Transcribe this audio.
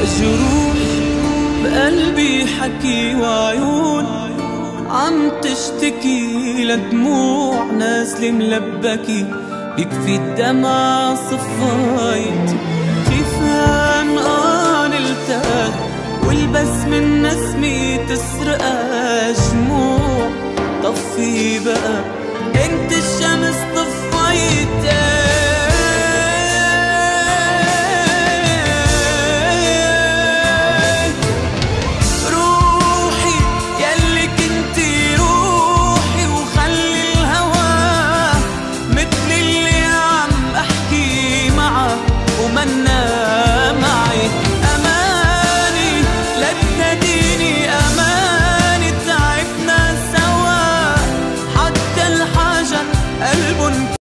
جروح بقلبي حكي وعيون عم تشتكي لدموع نازلة ملبكي، بيكفي الدمع صفايت كيفان التاج والبس من نسمي تسرق جموع. طفي بقى انت الشمس طفيت